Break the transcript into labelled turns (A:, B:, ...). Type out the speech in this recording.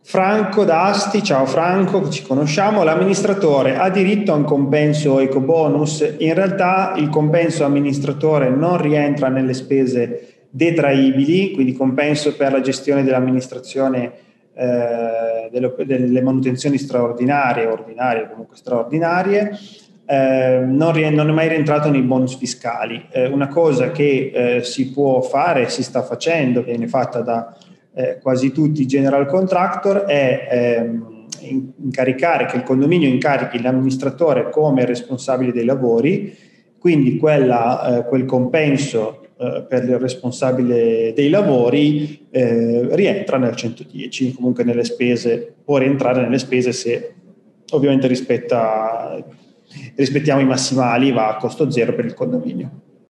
A: Franco D'Asti, ciao Franco, ci conosciamo. L'amministratore ha diritto a un compenso ecobonus? In realtà il compenso amministratore non rientra nelle spese detraibili, quindi compenso per la gestione dell'amministrazione delle manutenzioni straordinarie, ordinarie, comunque straordinarie. Non è mai rientrato nei bonus fiscali. Una cosa che si può fare, si sta facendo, che viene fatta da quasi tutti i general contractor, è incaricare, che il condominio incarichi l'amministratore come responsabile dei lavori, quindi quel compenso per il responsabile dei lavori rientra nel 110, comunque nelle spese, può rientrare nelle spese se ovviamente rispettiamo i massimali, va a costo zero per il condominio.